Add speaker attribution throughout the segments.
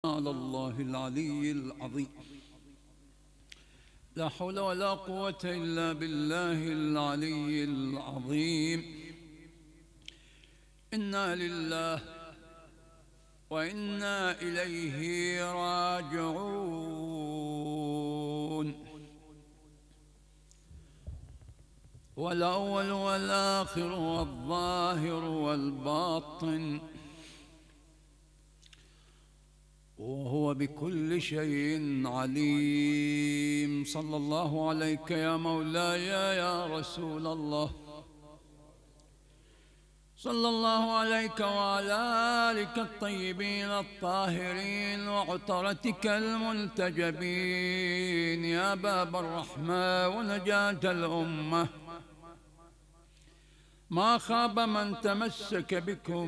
Speaker 1: على الله العلي العظيم. لا حول ولا قوة إلا بالله العلي العظيم. إنا لله وإنا إليه راجعون. والأول والآخر والظاهر والباطن، وهو بكل شيء عليم. صلى الله عليك يا مولاي يا رسول الله، صلى الله عليك وعلى آلك الطيبين الطاهرين وعطرتك المنتجبين يا باب الرحمة ونجاة الأمة. ما خاب من تمسك بكم،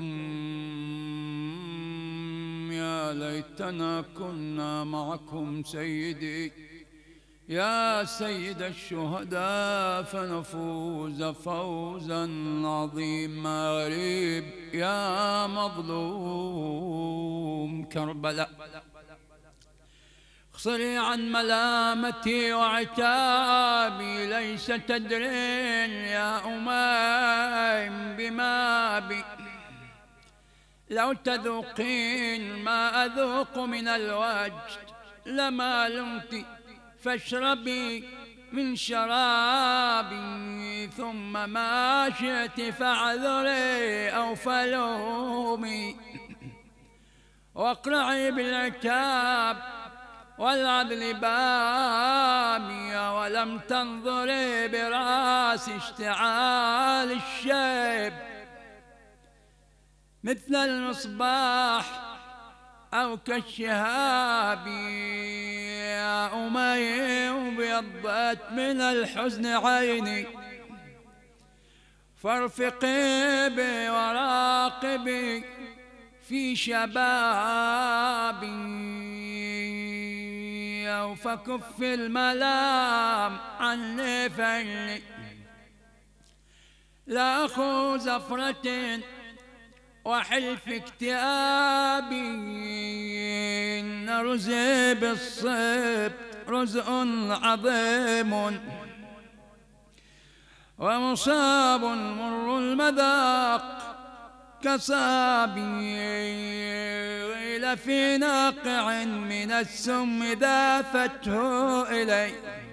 Speaker 1: يا ليتنا كنا معكم سيدي يا سيد الشهداء فنفوز فوزا عظيما. غريب يا مظلوم كربلاء، اخصري عن ملامتي وعتابي، ليس تدرين يا أميم بما بي. لو تذوقين ما أذوق من الوجد لما لمت، فاشربي من شرابي ثم ما شئت فاعذري أو فلومي. واقرعي بالعتاب والعدل بامي، ولم تنظري براس اشتعال الشيب مثل المصباح أو كالشهاب. يا أميم بيضت من الحزن عيني، فارفقي بي وراقبي في شبابي، أو فكف الملام عني فإني لا أخو زفرة وحلف اكتئابي. إن رزقي بالصبت رزق عظيم، ومصاب مر المذاق كصابي. قيل في ناقع من السم ذافته إلي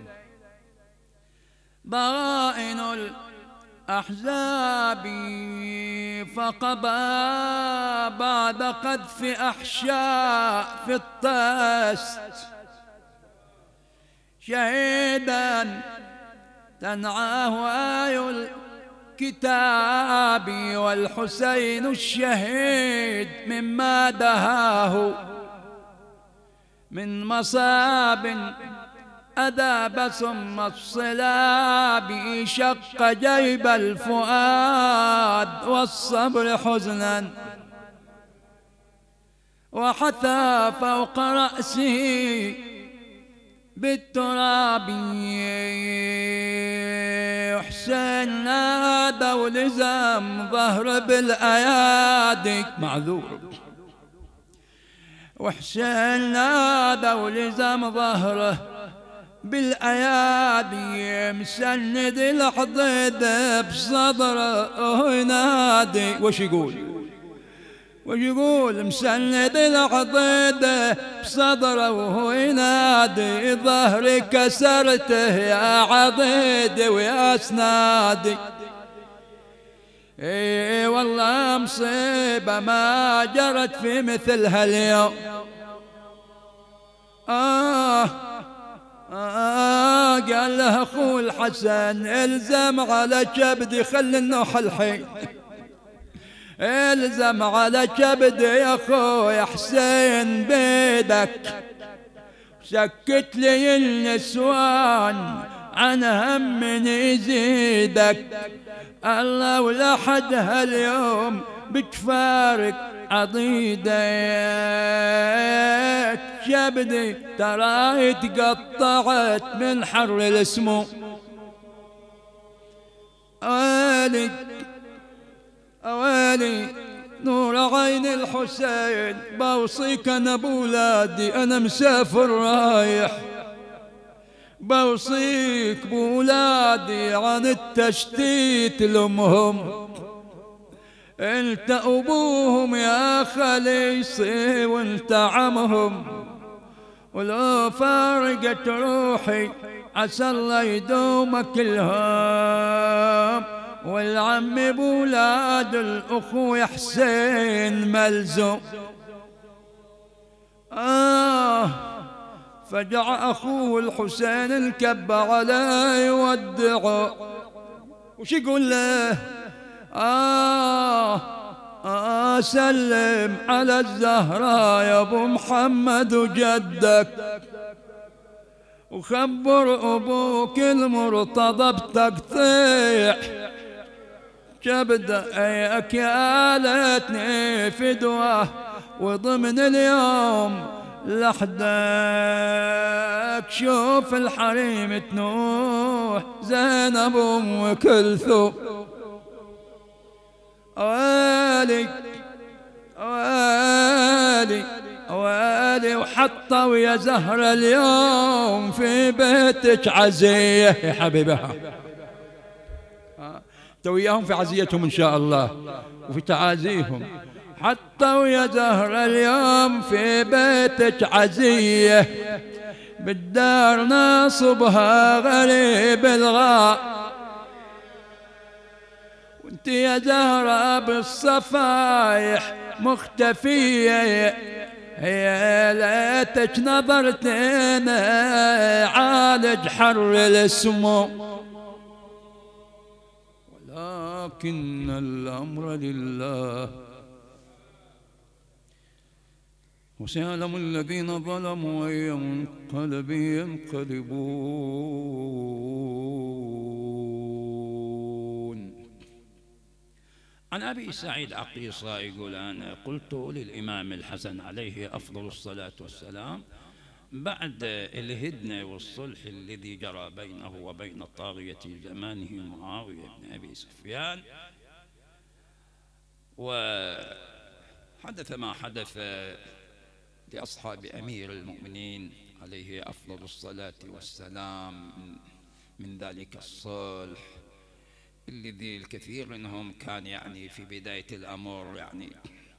Speaker 1: ضغائن أحزابي، فقضى بعد قذف أحشاء في الطست شهيدا تنعاه آي الكتاب. والحسين الشهيد مما دهاه من مصاب أذاب ثم الصلاب، شق جيب الفؤاد والصبر حزنا، وحثى فوق رأسه بالتراب. حسين نادى ولزم ظهر بالأيادي معذور، وحسين نادى ولزم ظهره بالأيادي، مسند الحضيض بصدره ينادي. وش يقول مسند الحضيض بصدره وهو ينادي، ظهري كسرته يا عضيد ويا اسنادي. اي والله مصيبة ما جرت في مثلها اليوم. قال له أخو الحسن الزم على كبدي، خلي النوح الحين الزم على كبدي يا أخوي حسين بيدك، سكت لي النسوان عن هم يزيدك. الله ولا حد هاليوم بتفارق عضيدك، كبدي تراي تقطعت من حر السموم. أويلي أويلي نور عين الحسين بوصيك أنا بولادي، أنا مسافر رايح، بوصيك بولادي عن التشتيت لأمهم، انت أبوهم يا خليصي وانت عمهم، ولو فارقت روحي عسى الله يدومك الهام، والعم بولاد الأخوي حسين ملزوم. فجع أخوه الحسين الكب عليه يودعه، وش يقول له؟ سلم على الزهراء يا ابو محمد وجدك، وخبر ابوك المرتضى بتقطيع كبده اياك يا ليتني فدوه، وضمن اليوم لحدك شوف الحريم تنوح زينب ام كلثوم. اوالي اوالي اوالي وحطوا يا زهرة اليوم في بيتك عزية يا حبيبها، توياهم في عزيتهم ان شاء الله وفي تعازيهم. حطوا يا زهرة اليوم في بيتك عزية، بالدار ناصبها غريب الغاء، وانت يا زهرة بالصفايح مختفية، يا ليتك نظرتنا عالج حر السموم، ولكن الأمر لله وسيعلم الذين ظلموا أي منقلب ينقلبون. عن أبي سعيد عقيصة يقول: أنا قلت للإمام الحسن عليه أفضل الصلاة والسلام بعد الهدنة والصلح الذي جرى بينه وبين طاغية زمانه معاوية بن أبي سفيان، وحدث ما حدث لأصحاب أمير المؤمنين عليه أفضل الصلاة والسلام من ذلك الصلح الذي الكثير منهم كان يعني في بداية الأمر يعني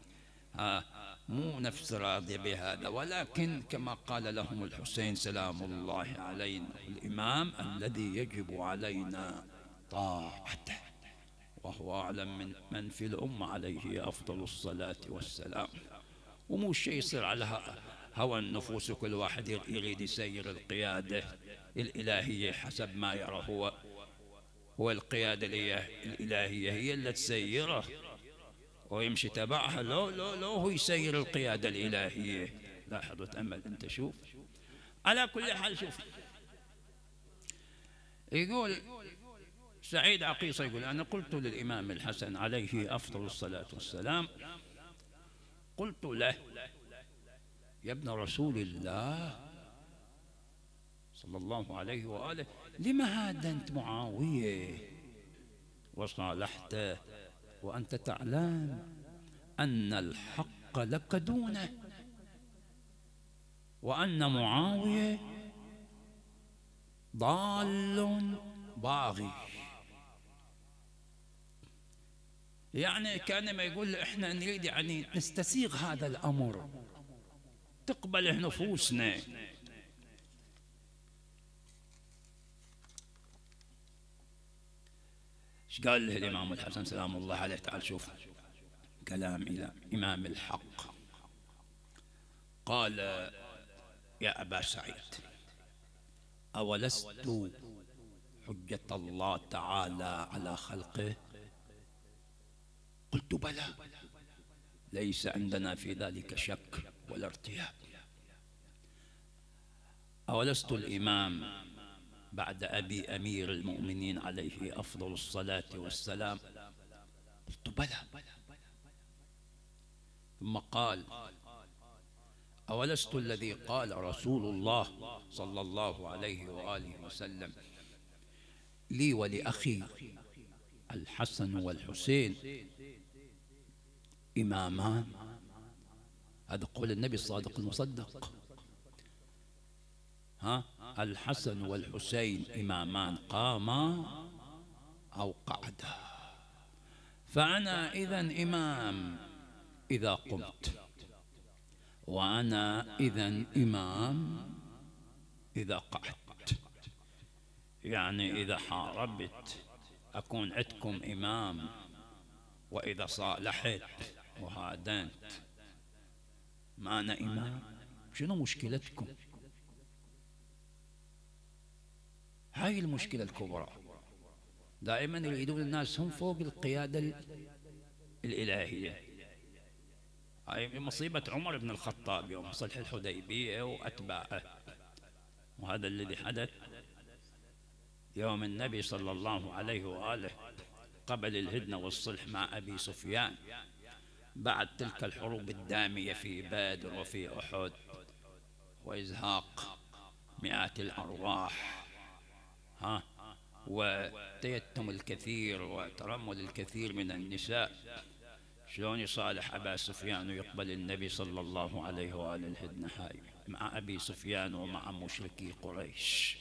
Speaker 1: مو نفس راضي بهذا، ولكن كما قال لهم الحسين سلام الله علينا: الإمام الذي يجب علينا طاعته، وهو أعلم من في الأمة عليه أفضل الصلاة والسلام. ومو شيء يصير على هوى النفوس، وكل واحد يريد يسير القيادة الإلهية حسب ما يرى هو القيادة الإلهية هي اللي تسيره ويمشي تبعها، لو هو يسير القيادة الإلهية. لاحظ وتأمل أنت، شوف. على كل حال، شوف، يقول سعيد عقيصة يقول: أنا قلت للإمام الحسن عليه أفضل الصلاة والسلام، قلت له: يا ابن رسول الله صلى الله عليه وآله، لما هادنت معاوية وصالحته وأنت تعلم أن الحق لك دونه، وأن معاوية ضال باغي؟ يعني كان ما يقول احنا نريد يعني نستسيغ هذا الأمر، تقبله نفوسنا. ايش قال له الإمام الحسن سلام الله عليه؟ تعال شوف كلام إلى إمام الحق. قال: يا أبا سعيد، أولست حجة الله تعالى على خلقه؟ قلت: بلى، ليس عندنا في ذلك شك ولا ارتياب. أولست الإمام بعد أبي أمير المؤمنين عليه أفضل الصلاة والسلام؟ قلت: بلى. ثم قال: أولست الذي قال رسول الله صلى الله عليه وآله وسلم لي ولأخي الحسن والحسين: إمامان، هذا قول النبي الصادق المصدق. الحسن والحسين إمامان قاما أو قعدا، فأنا إذن إمام إذا قمت، وأنا إذن إمام إذا قعدت. يعني إذا حاربت أكون عندكم إمام، وإذا صالحت وهادنت ما أنا إمام. شنو مشكلتكم؟ هاي المشكلة الكبرى. دائما يريدون الناس هم فوق القيادة الإلهية. هاي مصيبة عمر بن الخطاب يوم صلح الحديبية وأتباعه، وهذا الذي حدث يوم النبي صلى الله عليه وآله قبل الهدنة والصلح مع أبي سفيان، بعد تلك الحروب الدامية في بدر وفي أحد وإزهاق مئات الأرواح، وتيتم الكثير وترمل الكثير من النساء. شلون يصالح أبا سفيان ويقبل النبي صلى الله عليه وآله الهدنة هاي مع أبي سفيان ومع مشركي قريش؟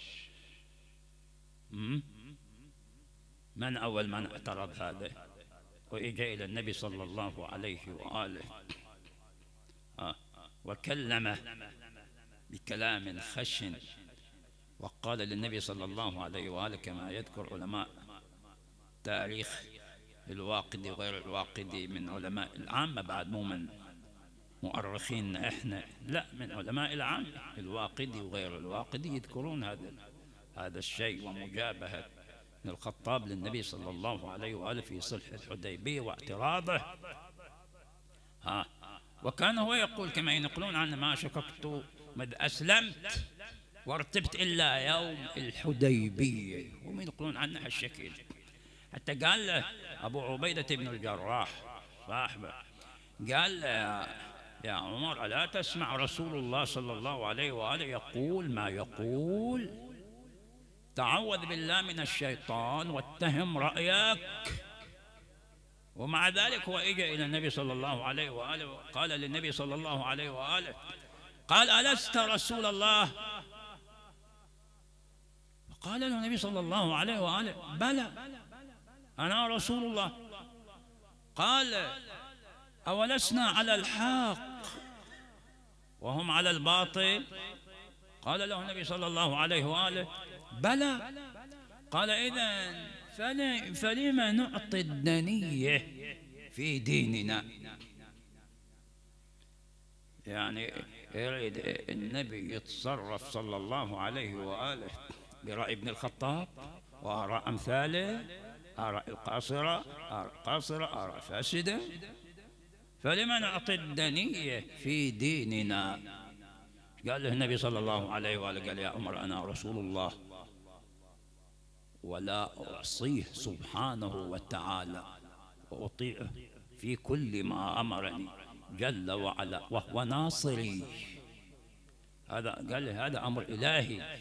Speaker 1: من أول من اعترض هذا وإجا إلى النبي صلى الله عليه وآله وكلمه بكلام خشن، وقال للنبي صلى الله عليه وآله كما يذكر علماء تاريخ الواقدي وغير الواقدي من علماء العامة، بعد مو من مؤرخين احنا، لا من علماء العامة الواقدي وغير الواقدي يذكرون هذا الشيء، ومجابهة ابن الخطاب للنبي صلى الله عليه وآله في صلح الحديبية واعتراضه. وكان هو يقول كما ينقلون عنه: ما شككت مذ أسلمت وارتبت إلا يوم الحديبية. هم ينقلون عنه هالشكل. حتى قال له أبو عبيدة بن الجراح صاحبه، قال له: يا عمر ألا تسمع رسول الله صلى الله عليه وآله يقول ما يقول؟ تعوذ بالله من الشيطان واتهم رأيك. ومع ذلك هو إجا إلى النبي صلى الله عليه وآله وقال للنبي صلى الله عليه وآله، قال: ألست رسول الله؟ قال له النبي صلى الله عليه وآله: بلى أنا رسول الله. قال: أولسنا على الحق وهم على الباطل؟ قال له النبي صلى الله عليه وآله: بلى. قال: إذن فلما نعطي الدنية في ديننا؟ يعني يريد النبي يتصرف صلى الله عليه وآله برأي ابن الخطاب وآراء أمثاله، آراء القاصرة، آراء فاسدة. فلما نعطي الدنية في ديننا؟ قال له النبي صلى الله عليه وآله: قال: يا عمر أنا رسول الله ولا أعصيه سبحانه وتعالى، وأطيعه في كل ما أمرني جل وعلا وهو ناصري. هذا قال له هذا أمر إلهي.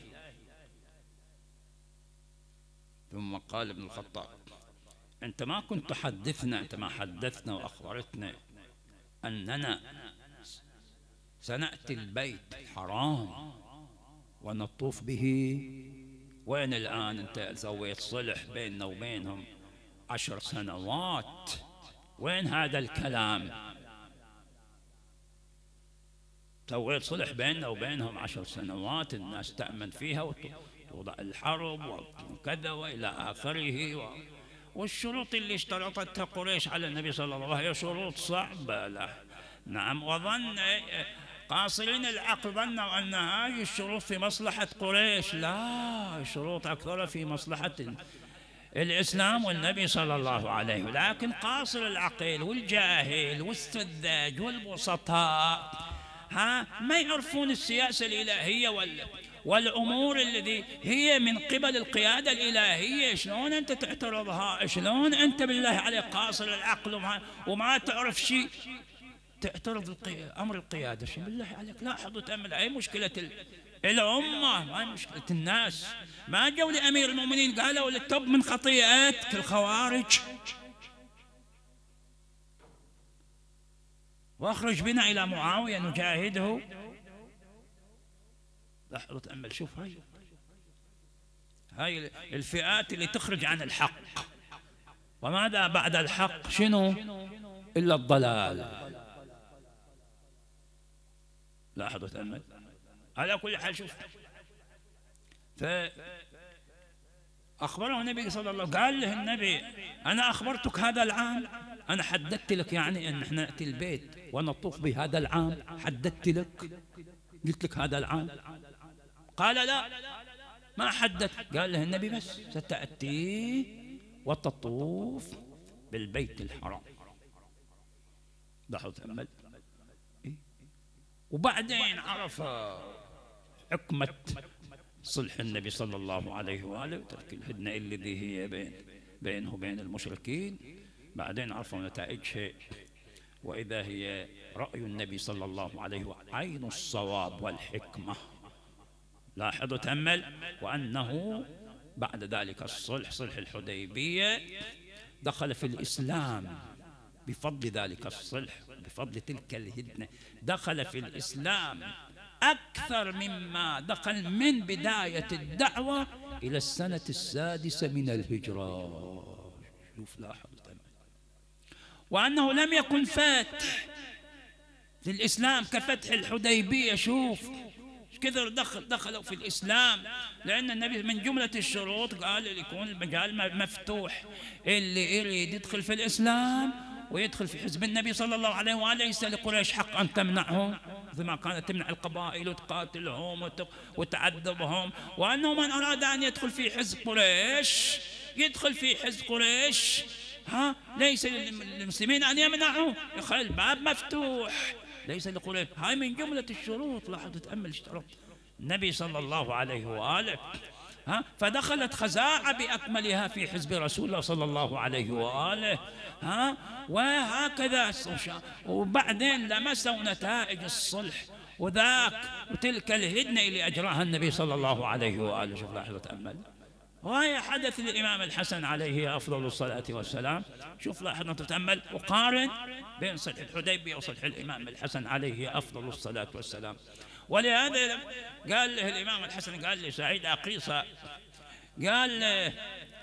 Speaker 1: ثم قال ابن الخطاب: أنت ما كنت تحدثنا، أنت ما حدثنا وأخبرتنا أننا سنأتي البيت الحرام ونطوف به. وين الآن أنت سويت صلح بيننا وبينهم 10 سنوات؟ وين هذا الكلام؟ سويت صلح بيننا وبينهم 10 سنوات الناس تأمن فيها وتوضع الحرب وكذا وإلى آخره. والشروط اللي اشترطتها قريش على النبي صلى الله عليه وسلم هي شروط صعبة له. نعم. وظن قاصرين العقل ظنوا أن هذه الشروط في مصلحة قريش. لا، الشروط أكثر في مصلحة الإسلام والنبي صلى الله عليه وسلم. لكن قاصر العقل والجاهل والسذاج والبسطاء ما يعرفون السياسة الإلهية والأمور الذي هي من قبل القيادة الإلهية. شلون أنت تعترضها؟ شلون أنت بالله عليك قاصر العقل وما تعرف شيء تعترض أمر القيادة؟ شو بالله عليك؟ لاحظ وتأمل. أي مشكلة الأمة، ما هي مشكلة الناس. ما جو لأمير المؤمنين قالوا للتوب من خطيئتك الخوارج.
Speaker 2: واخرج بنا إلى معاوية نجاهده. لاحظوا تأمل، شوف هاي الفئات اللي تخرج عن الحق. وماذا بعد الحق؟ شنو إلا الضلال. لاحظوا تأمل. على كل حال شوف، فأخبره النبي صلى الله عليه وسلم، قال له النبي أنا أخبرتك هذا العام، أنا حددت لك يعني أن احنا نأتي البيت ونطوف بهذا العام، حددت لك، قلت لك هذا العام. قال لا ما حددت. قال له النبي بس ستأتي وتطوف بالبيت الحرام. لاحظوا تأمل. وبعدين عرف حكمة صلح النبي صلى الله عليه وآله وترك الهدنة الذي هي بينه وبين المشركين. بعدين عرفوا نتائج شيء، وإذا هي رأي النبي صلى الله عليه وآله عين الصواب والحكمة. لاحظوا تأمل. وأنه بعد ذلك الصلح، صلح الحديبية، دخل في الإسلام بفضل ذلك الصلح، بفضل تلك الهدنة، دخل في الإسلام أكثر مما دخل من بداية الدعوة إلى السنة السادسة من الهجرة. شوف لاحظ. وأنه لم يكن فاتح للإسلام كفتح الحديبية. شوف كثر دخلوا في الإسلام، لأن النبي من جملة الشروط قال يكون المجال مفتوح، اللي يريد يدخل في الإسلام ويدخل في حزب النبي صلى الله عليه وآله ليس لقريش حق أن تمنعهم مثل ما كانت تمنع القبائل وتقاتلهم وتعذبهم. وأنه من أراد أن يدخل في حزب قريش يدخل في حزب قريش، ليس للمسلمين أن يمنعوا، يخلي الباب مفتوح، ليس لقريش. هاي من جملة الشروط. لاحظوا تأمل اشترط النبي صلى الله عليه وآله. فدخلت خزاعة بأكملها في حزب رسول الله صلى الله عليه وآله. وهكذا. وبعدين لمسوا نتائج الصلح وتلك الهدنة اللي أجراها النبي صلى الله عليه وآله. شوف لاحظوا تأمل. وهي حدث للإمام الحسن عليه أفضل الصلاة والسلام. شوف لاحظوا تتأمل وقارن بين صلح الحديبية وصلح الإمام الحسن عليه أفضل الصلاة والسلام. ولهذا قال له الإمام الحسن، قال لسعيد عقيصة، قال له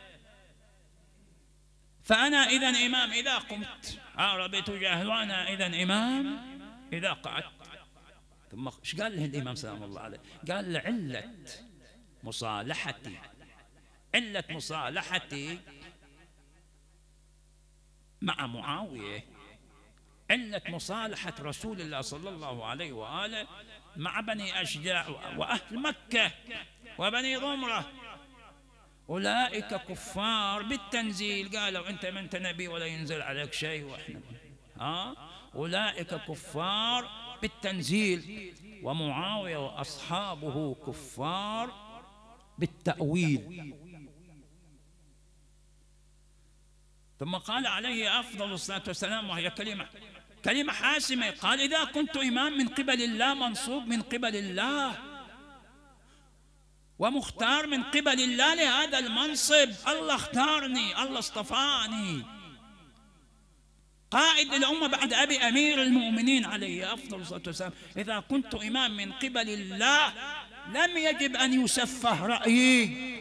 Speaker 2: فأنا إذن إمام إذا قمت، ربيت جاهل، وأنا إذن إمام إذا قعدت. ثم ايش قال له الإمام سلام الله عليه؟ قال له علة مصالحتي مع معاوية، علة مصالحة رسول الله صلى الله عليه وآله مع بني أشجاع وأهل مكة وبني ضمرة، أولئك كفار بالتنزيل. قالوا أنت ما أنت نبي ولا ينزل عليك شيء، وإحنا أولئك كفار بالتنزيل، ومعاوية وأصحابه كفار بالتأويل. ثم قال عليه أفضل الصلاة والسلام، وهي كلمة حاسمة، قال إذا كنت إمام من قبل الله، منصوب من قبل الله ومختار من قبل الله لهذا المنصب، الله اختارني، الله اصطفاني قائد الأمة بعد أبي أمير المؤمنين عليه أفضل الصلاة والسلام. إذا كنت إمام من قبل الله لم يجب أن يسفه رأيي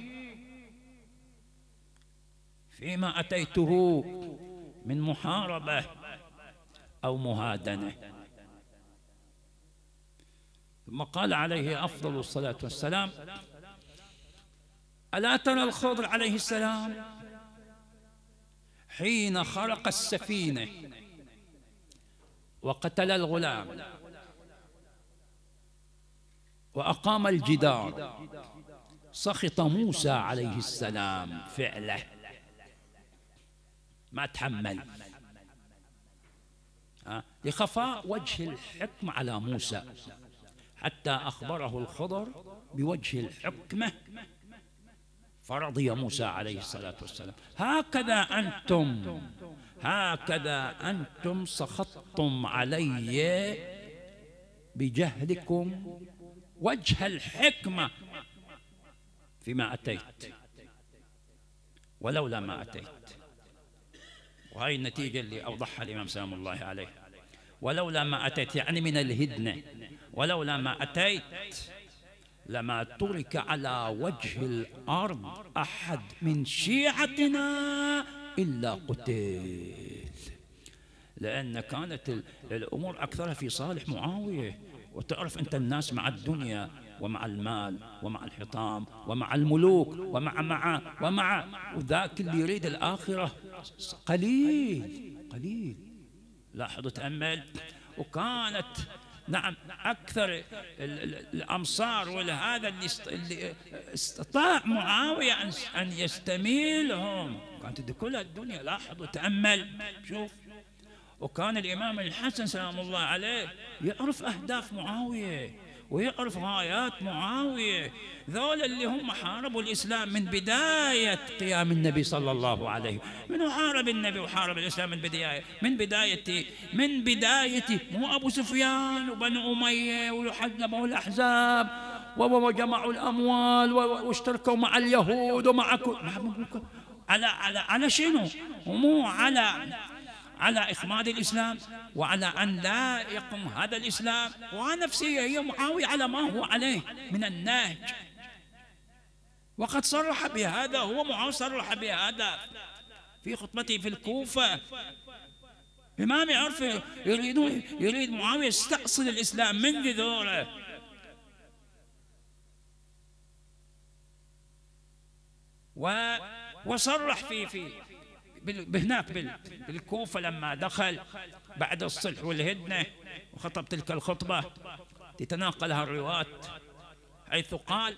Speaker 2: فيما أتيته من محاربة أو مهادنة. ثم قال عليه أفضل الصلاة والسلام: ألا ترى الخضر عليه السلام حين خرق السفينة وقتل الغلام وأقام الجدار، سخط موسى عليه السلام فعله، ما تحمل، لخفاء وجه الحكم على موسى، حتى أخبره الخضر بوجه الحكمة فرضي موسى عليه الصلاة والسلام. هكذا أنتم سخطتم علي بجهلكم وجه الحكمة فيما أتيت ولولا ما أتيت. وهي النتيجة اللي أوضحها الإمام سلام الله عليه. ولولا ما أتيت يعني من الهدنة، ولولا ما أتيت لما ترك على وجه الأرض أحد من شيعتنا إلا قتل. لأن كانت الأمور أكثرها في صالح معاوية. وتعرف أنت الناس مع الدنيا ومع المال ومع الحطام ومع الملوك ومع وذاك اللي يريد الآخرة قليل. لاحظ وتأمل. وكانت نعم أكثر الأمصار ولهذا اللي استطاع معاوية أن يستميلهم كانت كل الدنيا. لاحظ وتأمل شوف. وكان الإمام الحسن سلام الله عليه يعرف أهداف معاوية ويعرف غايات معاوية. ذول اللي هم حاربوا الإسلام من بداية قيام النبي صلى الله عليه وسلم. من حارب النبي وحارب الإسلام من بدايته مو أبو سفيان وبنو أمية وحزبوا الأحزاب وجمعوا الأموال واشتركوا مع اليهود ومع على شنو؟ ومو على إخماد الإسلام وعلى أن لا يقوم هذا الإسلام. ونفسية هي معاوية على ما هو عليه من النهج. وقد صرح بهذا هو معاوية صرح بهذا في خطبته في الكوفة. إمام يعرف يريد معاوية يستأصل الإسلام من جذوره. وصرح في هناك بالكوفة لما دخل بعد الصلح والهدنة وخطب تلك الخطبة تتناقلها الرواة، حيث قال: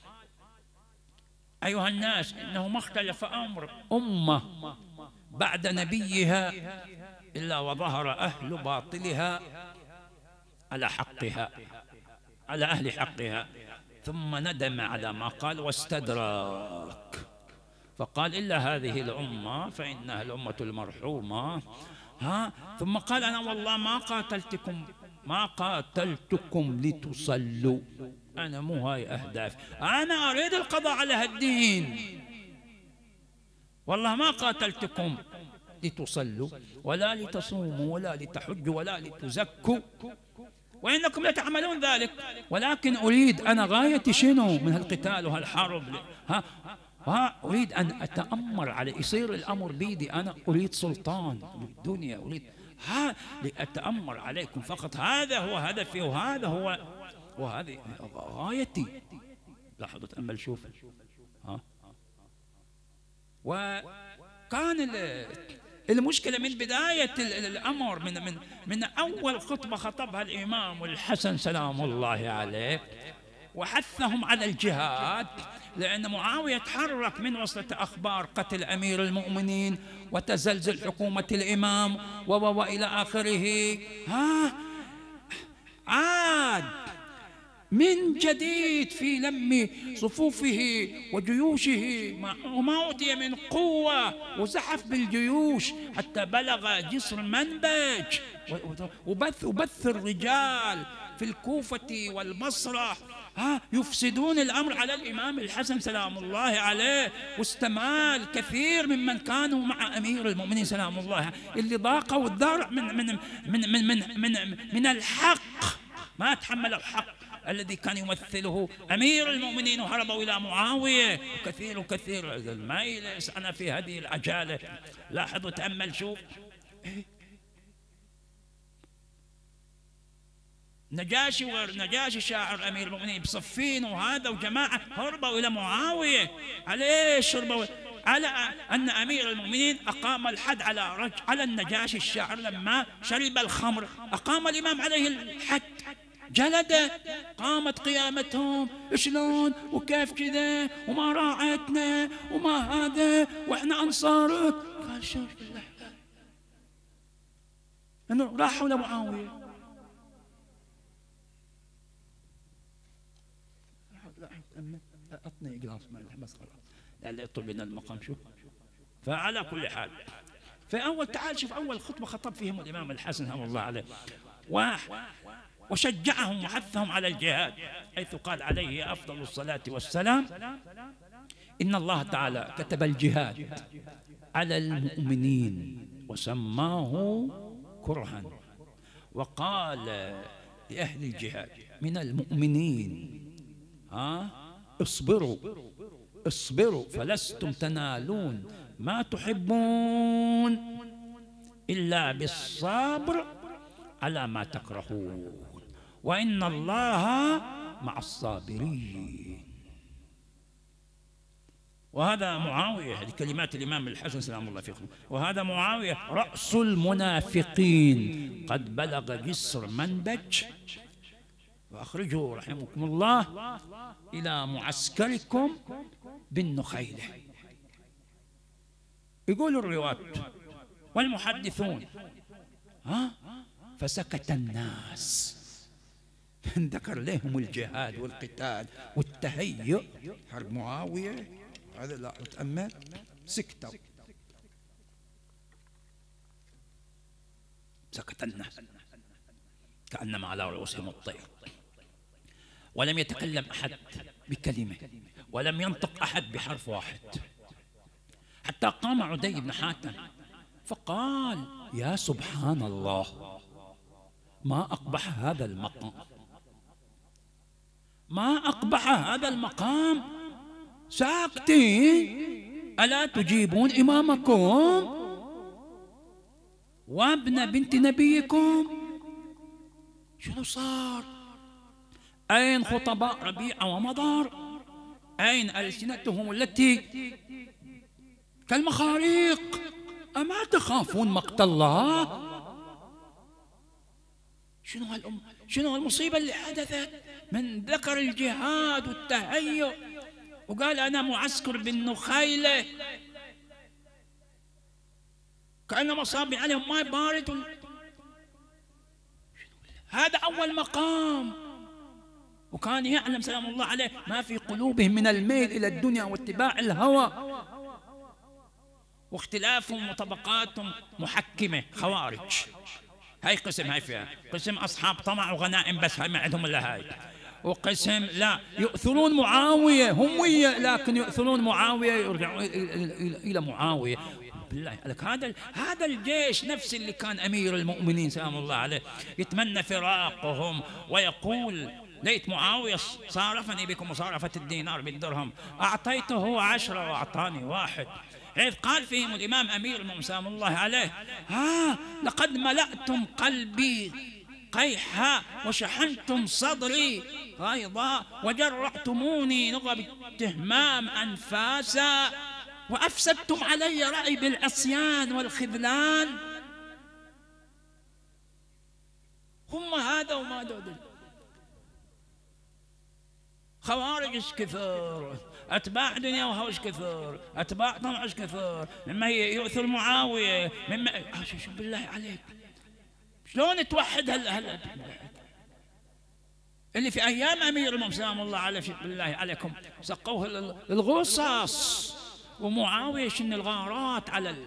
Speaker 2: أيها الناس، إنه ما اختلف أمر أمة بعد نبيها إلا وظهر أهل باطلها على حقها، على أهل حقها، ثم ندم على ما قال واستدرك فقال: إلا هذه الأمة فإنها الأمة المرحومة. ثم قال: أنا والله ما قاتلتكم لتصلوا، أنا مو هاي أهداف، أنا أريد القضاء على هالدين، والله ما قاتلتكم لتصلوا ولا لتصوموا ولا لتحجوا ولا لتزكوا وإنكم لتعملون ذلك، ولكن أريد أنا غايتي شنو من هالقتال وهالحرب؟ أريد أن أتأمر عليه، يصير الأمر بيدي، أنا أريد سلطان بالدنيا، أريد لأتأمر عليكم فقط، هذا هو هدفي وهذه غايتي. لاحظوا تأمل شوف. وكان المشكلة من بداية الأمر من أول خطبة خطبها الإمام الحسن سلام الله عليه وحثهم على الجهاد، لأن معاوية تحرك من وصلة أخبار قتل أمير المؤمنين وتزلزل حكومة الإمام وإلى آخره. عاد من جديد في لم صفوفه وجيوشه وما أوتي من قوة، وزحف بالجيوش حتى بلغ جسر منبج وبث الرجال في الكوفة والبصرة يفسدون الأمر على الإمام الحسن سلام الله عليه، واستمال كثير ممن كانوا مع أمير المؤمنين سلام الله اللي ضاقوا الذرع من الحق، ما تحملوا الحق الذي كان يمثله أمير المؤمنين وهربوا إلى معاوية. وكثير ما يلس أنا في هذه العجالة. لاحظ وتأمل شوف. نجاشي شاعر أمير المؤمنين بصفين وهذا وجماعة هربوا إلى معاوية. عليش هربوا؟ على أن أمير المؤمنين أقام الحد على النجاشي الشاعر لما شرب الخمر، أقام الإمام عليه الحد، جلده. قامت قيامتهم شلون وكيف كذا وما راعتنا وما هذا واحنا انصارك. قال شوف بالله انه راحوا لمعاويه. اعطني جلاس ماء بس خلاص لا يطلب لنا المقام. شوف. فعلى كل حال تعال شوف اول خطبه خطب فيهم الامام الحسن رحمه الله عليه وشجعهم وحثهم على الجهاد، حيث قال عليه أفضل الصلاة والسلام: إن الله تعالى كتب الجهاد على المؤمنين وسماه كرها وقال لأهل الجهاد من المؤمنين اصبروا اصبروا فلستم تنالون ما تحبون إلا بالصبر على ما تكرهون وإن الله مع الصابرين. وهذا معاوية، هذه كلمات الإمام الحسن سلام الله فيكم، وهذا معاوية رأس المنافقين قد بلغ جسر منبج وأخرجوا رحمكم الله إلى معسكركم بالنخيلة. يقول الرواة والمحدثون فسكت الناس، ذكر لهم الجهاد والقتال والتهيؤ حرب معاوية، هذا لا أتأمل، سكتوا سكت الناس كأنما على رؤوسهم الطير، ولم يتكلم أحد بكلمة ولم ينطق أحد بحرف واحد، حتى قام عدي بن حاتم فقال يا سبحان الله ما أقبح هذا المقام، ما أقبح هذا المقام، ساكتين ألا تجيبون إمامكم وابن بنت نبيكم؟ شنو صار؟ أين خطباء ربيعة ومضر؟ أين ألسنتهم التي كالمخاريق؟ أما تخافون مقت الله؟ شنو المصيبة اللي حدثت؟ من ذكر الجهاد والتهيؤ وقال أنا معسكر بالنخيلة، كأنما صابي عليهم ماء بارد. هذا أول مقام، وكان يعلم سلام الله عليه ما في قلوبهم من الميل إلى الدنيا واتباع الهوى واختلافهم وطبقاتهم محكمة خوارج. هاي قسم، هاي فيها قسم أصحاب طمع وغنائم بس، هاي ما عندهم إلا هاي، وقسم لا يؤثرون معاوية هم ويا، لكن يؤثرون معاوية يرجعون إلى معاوية. بالله عليك هذا الجيش نفس اللي كان أمير المؤمنين سلام الله عليه يتمنى فراقهم ويقول ليت معاوية صارفني بكم مصارفة الدينار بالدرهم، أعطيته 10 وأعطاني 1. إذ قال فيهم الإمام أمير المؤمنين سلام الله عليه لقد ملأتم قلبي قيحا وشحنتم صدري غيظا وجرعتموني نغب التهمام أنفاسا وأفسدتم علي رأي بالعصيان والخذلان. هم هذا وما دودل خوارج ايش كثر، اتباع دنيا وهوش كثر، اتباع طمع ايش كثر، مما يؤثر معاويه، مما شو بالله عليك شلون توحد اللي في ايام امير المؤمنين سلام الله عليه بالله عليكم سقوه الغصص، ومعاويه شن الغارات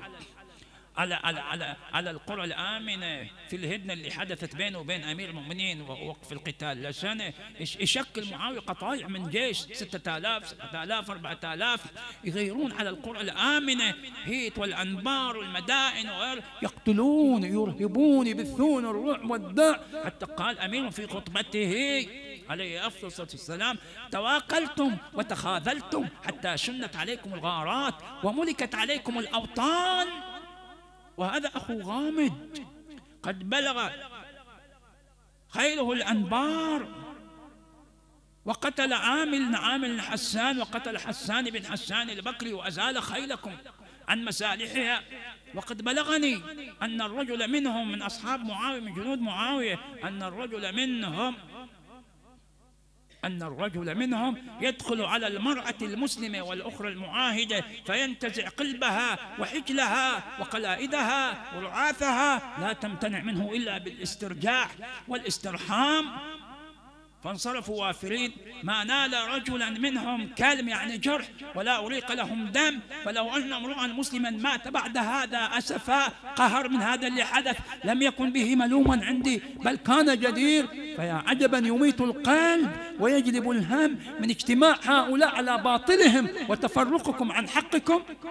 Speaker 2: على القرى الآمنة في الهدنة اللي حدثت بينه وبين أمير المؤمنين ووقف القتال لسنة. يشكل معاوية قطايع من جيش 6000 7000 4000 يغيرون على القرى الآمنة هيت والأنبار والمدائن يقتلون يرهبون يبثون الرعب والذع، حتى قال أمير في خطبته عليه أفضل الصلاة والسلام تواكلتم وتخاذلتم حتى شنت عليكم الغارات وملكت عليكم الأوطان. وهذا أخو غامد قد بلغ خيله الأنبار وقتل عامل حسان وقتل حسان بن حسان البكري وأزال خيلكم عن مسالحها. وقد بلغني أن الرجل منهم من أصحاب معاوية من جنود معاوية أن الرجل منهم يدخل على المرأة المسلمة والأخرى المعاهدة فينتزع قلبها وحجلها وقلائدها ورعاثها لا تمتنع منه إلا بالاسترجاع والاسترحام، فانصرفوا وافرين ما نال رجلا منهم كلم يعني جرح ولا أريق لهم دم، فلو أن امرؤا مسلما مات بعد هذا أسفا قهر من هذا اللي حدث لم يكن به ملوما عندي بل كان جدير. فيا عجبا يميت القلب ويجلب الهم من اجتماع هؤلاء على باطلهم وتفرقكم عن حقكم.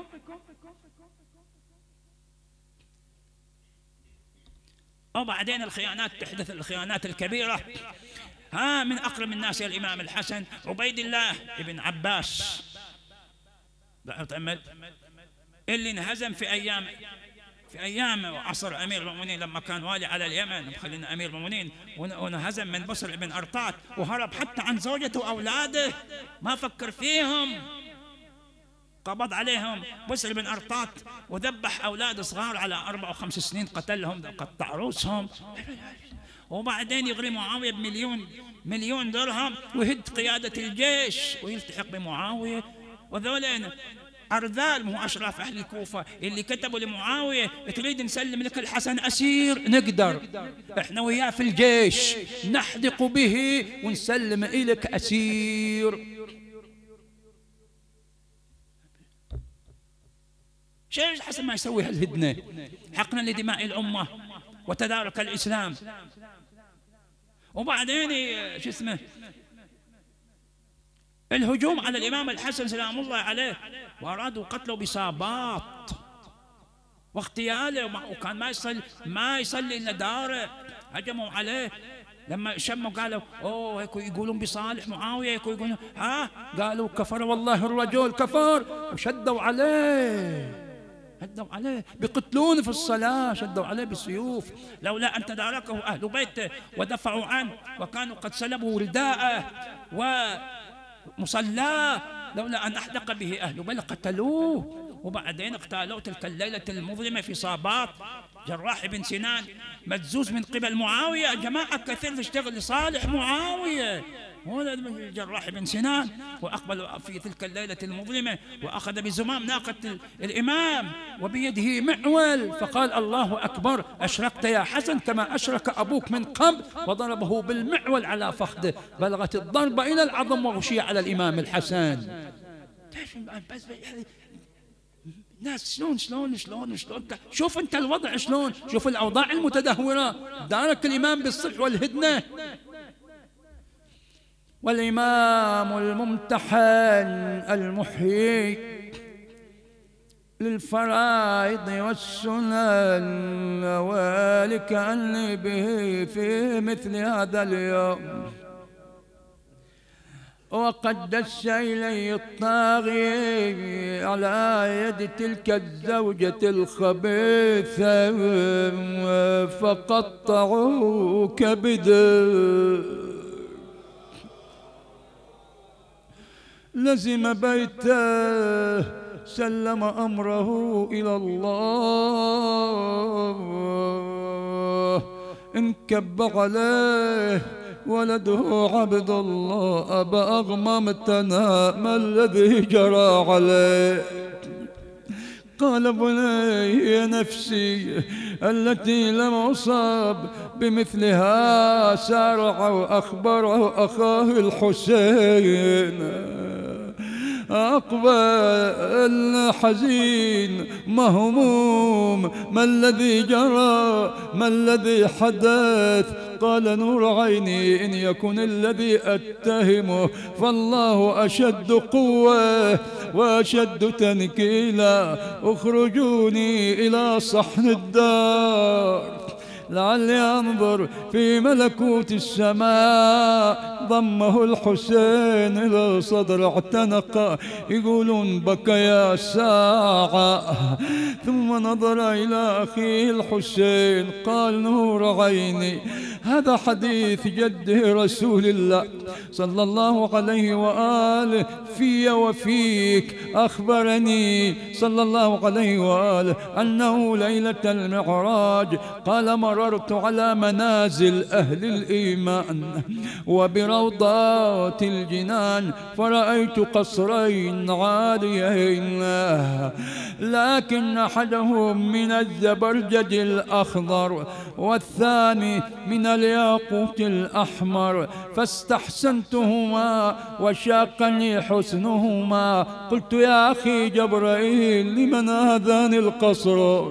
Speaker 2: وبعدين الخيانات تحدث، الخيانات الكبيرة. من أقرب الناس إلى الإمام الحسن عبيد الله بن عباس اللي انهزم في أيام عصر أمير المؤمنين لما كان والي على اليمن، خلينا أمير المؤمنين، وانهزم من بصر بن أرطاط وهرب حتى عن زوجته وأولاده، ما فكر فيهم، قبض عليهم بصر بن أرطاط وذبح أولاد صغار على 4 و5 سنين، قتلهم، قطع رؤوسهم. وبعدين يغري معاوية بمليون درهم ويهد قيادة الجيش ويلتحق بمعاوية. وذولين أرذال، مو أشراف أهل الكوفة اللي كتبوا لمعاوية تريد نسلم لك الحسن أسير، نقدر إحنا وياه في الجيش نحدق به ونسلم إليك أسير. شيء الحسن ما يسوي هالهدنة، حقنا لدماء الأمة وتدارك الإسلام. وبعدين شو اسمه الهجوم على الإمام الحسن سلام الله عليه، وأرادوا قتله بإصابات واغتياله، وكان ما يصلي إلا داره. هجموا عليه لما شموا قالوا اوه هيك يقولون بصالح معاوية، هيك يقولون قالوا كفر والله الرجل كفر، وشدوا عليه بيقتلون في الصلاة، شدوا عليه بالسيوف، لولا أن تداركه أهل بيته ودفعوا عنه، وكانوا قد سلبوا رداءه ومصلاه، لولا أن أحدق به أهل بيته قتلوه. وبعدين اغتالوه تلك الليلة المظلمة في صابات. جراح بن سنان مجزوز من قبل معاوية، يا جماعة كثير تشتغل لصالح معاوية، هو جراح بن سنان. وأقبل في تلك الليلة المظلمة وأخذ بزمام ناقة الإمام وبيده معول، فقال الله أكبر، أشركت يا حسن كما أشرك أبوك من قبل، وضربه بالمعول على فخذه، بلغت الضربة إلى العظم وغشي على الإمام الحسن. ناس شلون شوف انت الوضع شلون، شوف الأوضاع المتدهورة، دارك الإمام بالصلح والهدنة. والإمام الممتحن المحيي للفرائض والسنن، ولكأني به في مثل هذا اليوم وقد دس إلي الطاغي على يد تلك الزوجة الخبيثة فقطعوا كبده، لزم بيته سلم أمره إلى الله، انكب عليه ولده عبد الله أبا أغممتنا، ما الذي جرى عليه؟ قال بني نفسي التي لم أصاب بمثلها سارع وأخبره أخاه الحسين، أقبل حزين مهموم، ما الذي جرى ما الذي حدث؟ قال نور عيني إن يكن الذي أتهمه فالله أشد قوة وأشد تنكيلا، اخرجوني إلى صحن الدار لعلي أنظر في ملكوت السماء. ضمه الحسين إلى صدر اعتنق، يقولون بكى يا ساعة، ثم نظر إلى أخيه الحسين قال نور عيني هذا حديث جده رسول الله صلى الله عليه وآله في وفيك، أخبرني صلى الله عليه وآله أنه ليلة المعراج قال مررت على منازل أهل الإيمان وبروضات الجنان فرأيت قصرين عاليين، لكن أحدهم من الزبرجد الأخضر والثاني من الياقوت الأحمر، فاستحسنتهما وشاقني حسنهما. قلت يا أخي جبرائيل لمن هذان القصر؟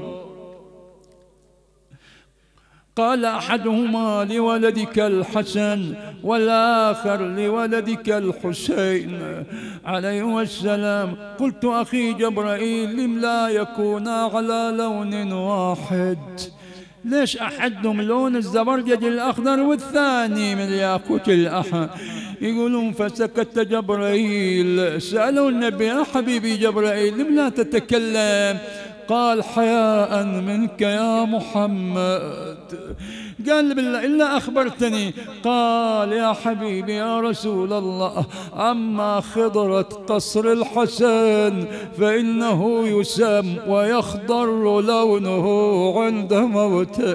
Speaker 2: قال أحدهما لولدك الحسن والآخر لولدك الحسين عليه السلام. قلت أخي جبرائيل لم لا يكونا على لون واحد؟
Speaker 3: ليش أحدهم لون الزبرجد الأخضر والثاني من الياقوت الأحمر؟ يقولون فسكت جبرائيل. سألوا النبي يا حبيبي جبرائيل لم لا تتكلم؟ قال حياء منك يا محمد. قال بالله إلا أخبرتني. قال يا حبيبي يا رسول الله أما خضرة قصر الحسن فإنه يسم ويخضر لونه عند موته،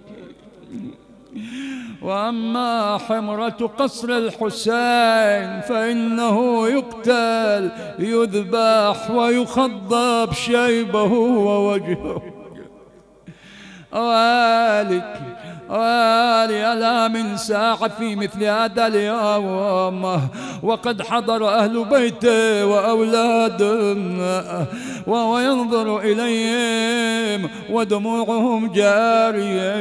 Speaker 3: وأما حمرة قصر الحسين فإنه يقتل يذبح ويخضب شيبه ووجهه. والي ألا من ساعة في مثل هذا اليوم وقد حضر أهل بيته وأولاده وهو ينظر إليهم ودموعهم جارية.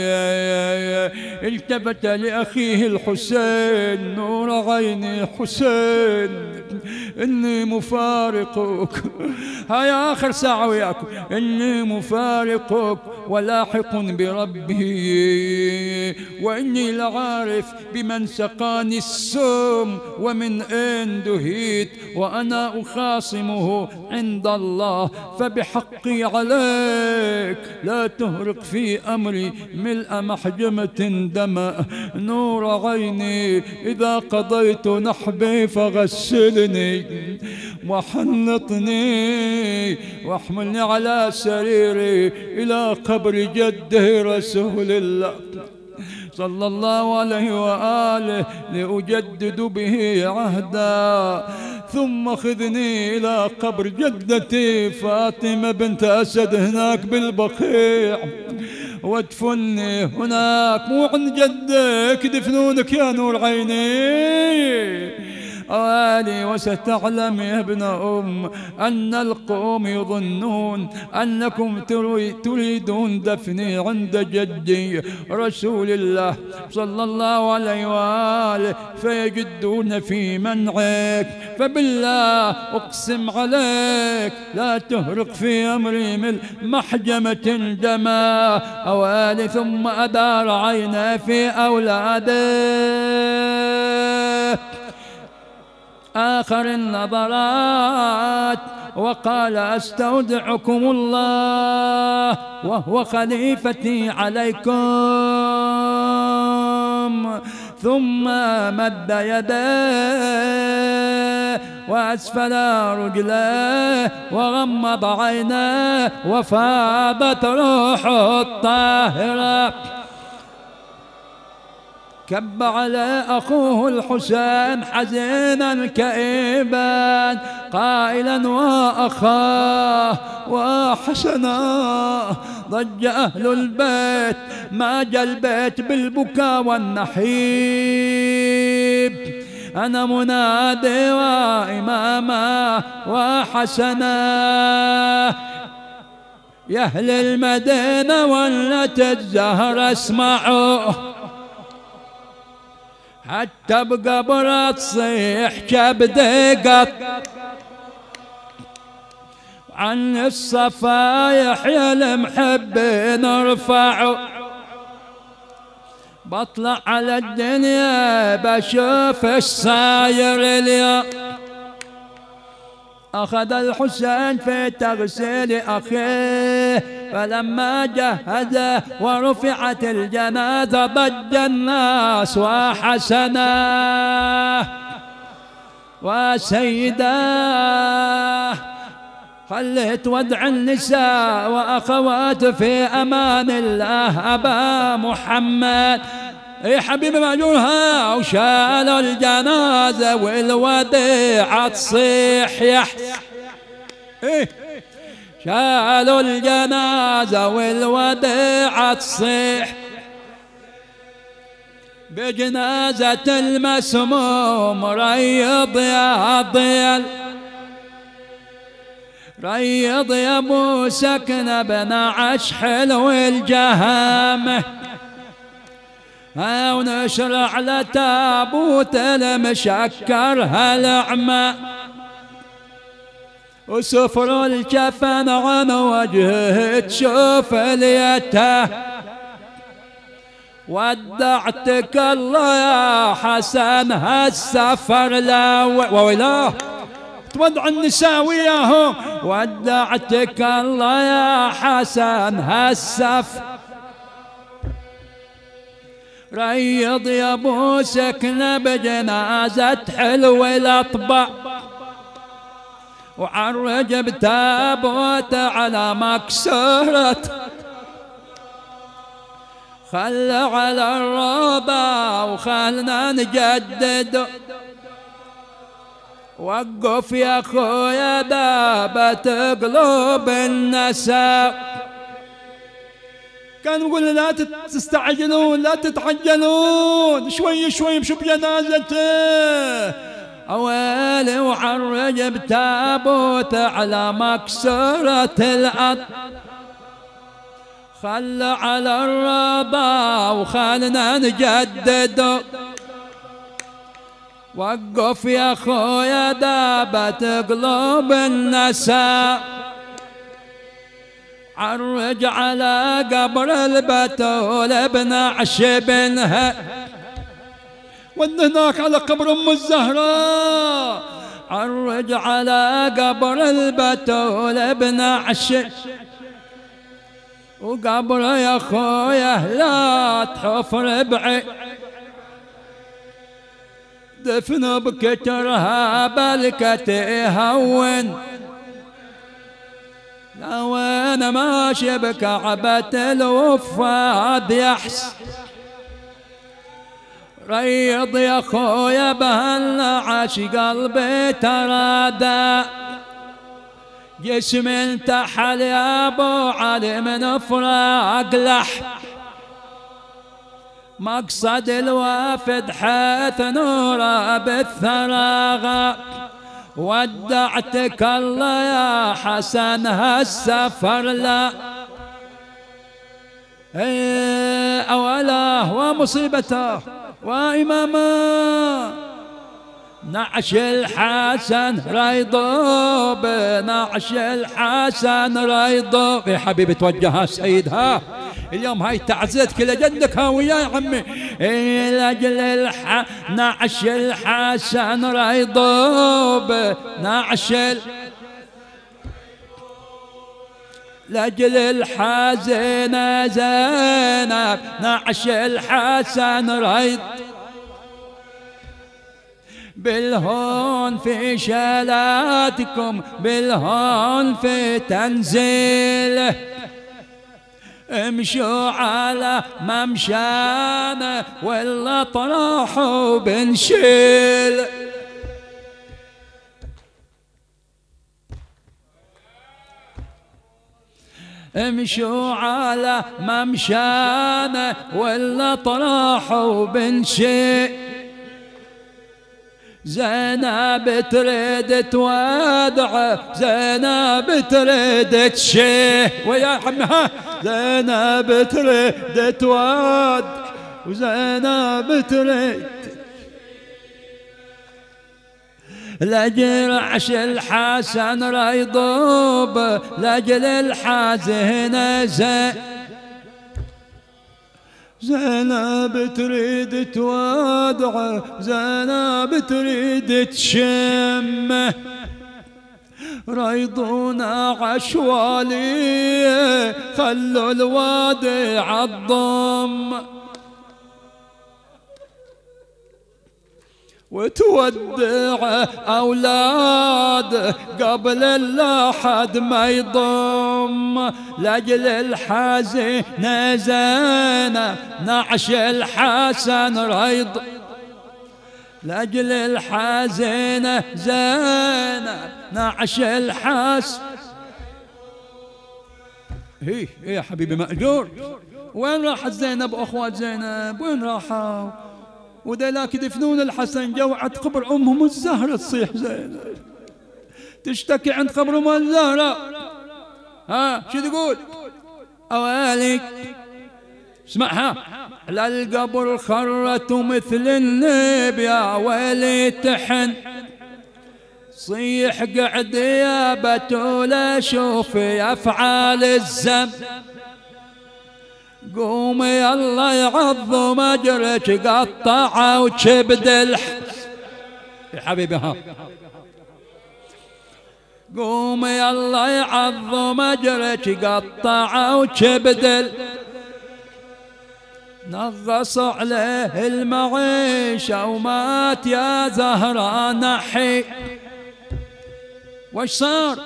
Speaker 3: التفت لأخيه الحسين نور عيني حسين إني مفارقك، هاي آخر ساعة وياكم، إني مفارقك ولاحق بربي وإني لعارف بمن سقاني السم ومن أين دهيت وأنا أخاصمه عند الله، فبحقي عليك لا تهرق في أمري ملء محجمة دماء. نور عيني إذا قضيت نحبي فغسلني وحنطني واحملني على سريري إلى قبر جده رسول الله صلى الله عليه وآله لأجدد به عهدا، ثم خذني إلى قبر جدتي فاطمة بنت أسد هناك بالبقيع وادفني هناك، مو عند جدك دفنونك يا نور عيني. أوالي وستعلم يا ابن أن القوم يظنون أنكم تريدون دفني عند جدي رسول الله صلى الله عليه وآله فيجدون في منعك، فبالله أقسم عليك لا تهرق في أمري من محجمة دما. أوالي ثم أدار عينه في أولاده آخر النظرات وقال أستودعكم الله وهو خليفتي عليكم، ثم مد يديه وأسفل رجله وغمض عيناه وفاضت روحه الطاهرة. كب على أخوه الحسين حزينا كئيبا قائلا وأخاه وحسنا. ضج أهل البيت ما جا البيت بالبكاء والنحيب. أنا منادي وإماما وحسنا يا أهل المدينة ولت الزهر اسمعوا حتى بقبر تصيح كبدقط عن الصفايح يا المحبين ارفعوا. بطلع على الدنيا بشوف ايش صاير اليوم. أخذ الحسين في تغسيل أخيه فلما جهزه ورفعت الجنازة ضج الناس وحسناه وسيداه. خليت ودع النساء وأخوات في أمان الله أبا محمد. اي حبيبي مأجورها وشالوا الجنازة والوديعة تصيح يحس. ايه شالوا الجنازة والوديعة تصيح بجنازة المسموم. ريض يا ضيل ريض يا ابو سكنة بن عشحل والجهامة ونشرع لتابوت المشكر هالعمى وسفر الجفن عن وجهه تشوف اليته ودعتك الله يا حسن هالسفر لا ويلاه تودع النساء وياهم. ودعتك الله يا حسن هالسفر ريض يا ابو سكنه بجنازة حلو الاطباع وعرج بتابوته على مكسورة خل على الربا وخلنا نجدد. وقف يا خويا دابة قلوب النساء. كان يقول لا تستعجلون لا تتعجلون شوي شوي مشوا بجنازته. أويلي وعرج بتابوته على مكسورة الأرض خل على الربا وخلنا نجدد. وقف يا خويا دابة قلوب النساء عرج على قبر البتول ابن عشبنها ود هناك على قبر ام الزهراء. عرج على قبر البتول ابن عشب وقبر يا خويا لا تحفر بعيد دفن بكترها بلكة يهون. لا وين ماشي بكعبة الوفاد يحس ريض يا خويا بهالنعش قلبي ترادى جسم انتحل يا ابو علي من فراق لحم. مقصد الوافد حيث نوره بالثراغ. ودعتك الله يا حسن هالسفر لا أولاه ومصيبته وإمامه. نعش الحسن ريضوب نعش الحسن ريضوب. يا حبيبي توجهها سيدها اليوم هاي تعزيتك لجدك ها ويا يا عمي لاجل نعش الحسن ريضوب نعش لاجل الحزينة زينب نعش الحسن ريض بالهون في شلاتكم بالهون في تنزيله. امشوا على ممشانا ولا طرحوا بنشيل. امشوا على ممشانا ولا طرحوا بنشيل. زينب تريد تودع زينب تريد تشيه ويا عمها. زينب تريد تودع وزينب تريد لاجل عش الحسن ريضوب لاجل الحزين زينب تريد تودع زينب تريد تشم. ريضونا عشوالي خلوا الوادي عالضم وتودع أولاد قبل الأحد ما يضم. لاجل الحزين زينب نعش الحسن ريض لاجل الحزين زينب نعش الحسن. هي يا حبيبي مأجور. وين راحت زينب واخوات زينب وين راحوا؟ ودلاك يدفنون الحسن جوعة قبر امهم الزهرة تصيح زينب تشتكي عند قبر ام الزهرة. ها شو تقول؟ اوالك اسمعها. للقبر خرت مثل النب يا ويلي تحن صيح قعد يا بتول شوف افعال الذنب. قومي يلا يعظم اجرك قطعه وكبد يا حبيبي ها. قومي يلا يعظم اجرك قطعه وكبد نغص عليه المعيشة ومات يا زهرة نحي. وش صار؟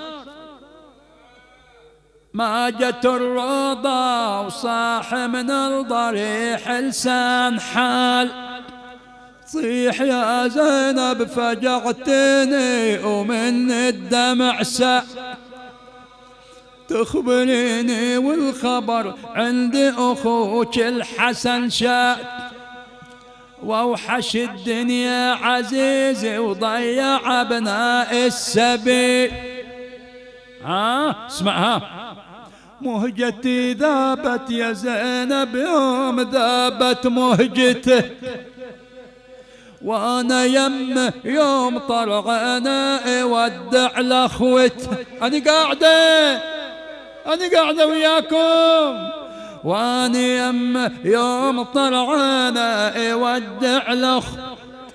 Speaker 3: ما جت الرضا وصاح من الضريح لسان حال. صيح يا زينب فجعتني ومن الدمع تخبريني والخبر عندي أخوك الحسن شاء. وأوحش الدنيا عزيزي وضيع أبناء السبي. اسمعها. مهجتي ذابت يا زينب يوم ذابت مهجته. وانا يمه يوم طرعنا يودع لاخوته. انا قاعده وياكم. وانا يمه يوم طرعنا يودع لاخوته.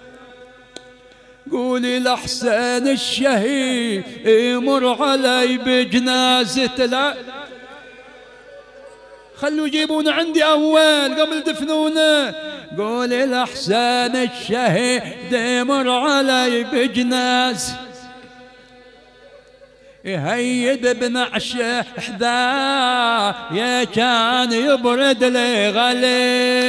Speaker 3: قولي لحسين الشهيد يمر علي بجنازته. لا خلوا يجيبون عندي أول قبل دفنونه. قولي لحسين الشهيد يمر علي بجناز يهيد بنعشه حذا يا كان يبرد لي غلي.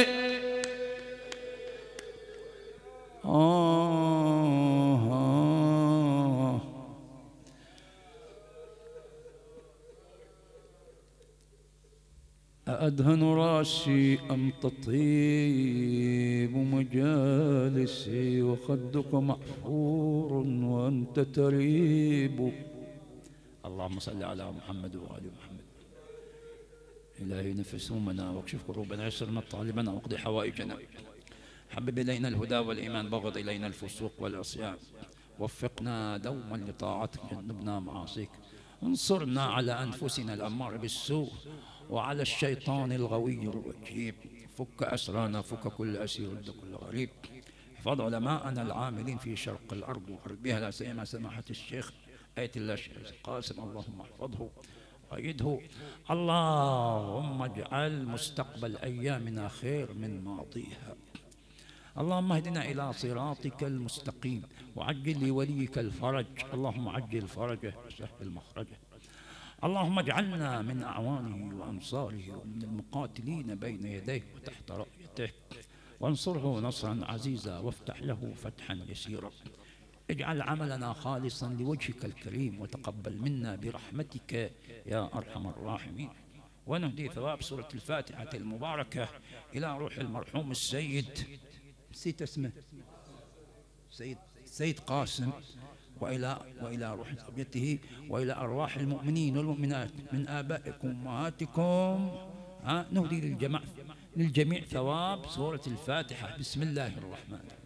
Speaker 3: أدهن راسي أم تطيب مجالسي وخدك محفور وأنت تريب. اللهم صل على محمد وآل محمد. إلهي نفس همنا واكشف كروبنا يسر مطالبنا واقضي حوائجنا. حبب إلينا الهدى والإيمان بغض إلينا الفسوق والعصيان. وفقنا دوما لطاعتك جنبنا معاصيك. انصرنا على أنفسنا الأمار بالسوء وعلى الشيطان الغوي الرجيم. فك أسرانا فك كل أسير رد كل غريب. احفظ علماءنا العاملين في شرق الأرض وغربها لا سيما سماحة الشيخ آية الله الشيخ قاسم. اللهم احفظه وأيده. اللهم اجعل مستقبل أيامنا خير من ماضيها. اللهم اهدنا إلى صراطك المستقيم وعجل لوليك الفرج. اللهم عجل فرجه وسهل مخرجه. اللهم اجعلنا من أعوانه وأنصاره ومن المقاتلين بين يديه وتحت رأيته. وانصره نصرا عزيزا وافتح له فتحا يسيرا. اجعل عملنا خالصا لوجهك الكريم وتقبل منا برحمتك يا أرحم الراحمين. ونهدي ثواب سورة الفاتحة المباركة إلى روح المرحوم السيد نسيت اسمه سيد قاسم وإلى روح زوجته وإلى أرواح المؤمنين والمؤمنات من آبائكم وأمهاتكم. نهدي للجميع ثواب سورة الفاتحة. بسم الله الرحمن الرحيم.